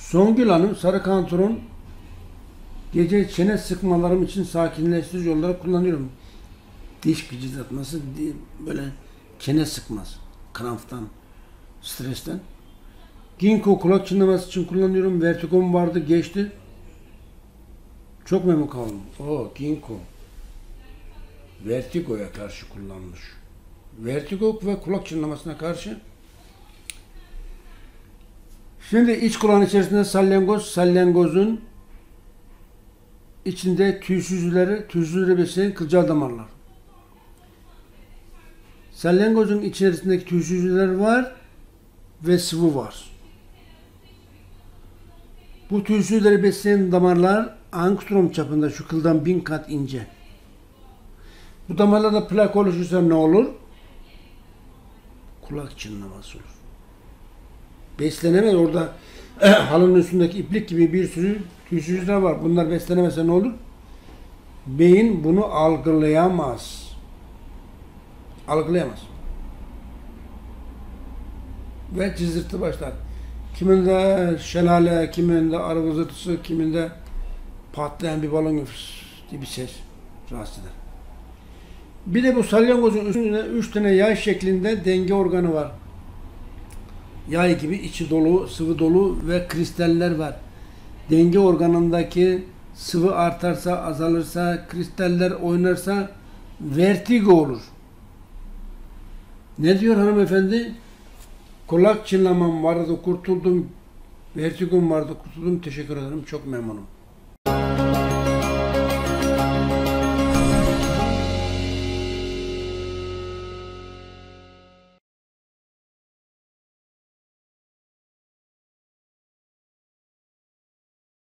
Songül Hanım, sarı kantaron gece çene sıkmalarım için sakinleştirici olarak kullanıyorum. Diş gıcırdatması, böyle çene sıkmaz. Kramptan, stresten. Ginkgo kulak çınlaması için kullanıyorum. Vertigom vardı, geçti. Çok memnun kaldım. Ginkgo. Vertigo'ya karşı kullanmış. Vertigo ve kulak çınlamasına karşı. Şimdi iç kulağın içerisinde salyangoz, salyangozun içinde tüysüzleri besleyen kılcal damarlar. Salyangozun içerisindeki tüysüzler var ve sıvı var. Bu tüysüzleri besleyen damarlar angstrom çapında, şu kıldan 1000 kat ince. Bu damarlarda plak oluşursa ne olur? Kulak çınlaması olur. Beslenemez, orada halının üstündeki iplik gibi bir sürü tüysüzler var. Bunlar beslenemezse ne olur? Beyin bunu algılayamaz. Algılayamaz. Ve cızırtı başlar. Kiminde şelale, kiminde arı vızıltısı, kiminde patlayan bir balon diye bir ses rahatsız eder. Bir de bu salyangozun üstünde 3 tane yay şeklinde denge organı var. Yay gibi içi dolu, sıvı dolu ve kristaller var. Denge organındaki sıvı artarsa, azalırsa, kristaller oynarsa vertigo olur. Ne diyor hanımefendi? Kulak çınlamam vardı, kurtuldum. Vertigom vardı, kurtuldum. Teşekkür ederim. Çok memnunum.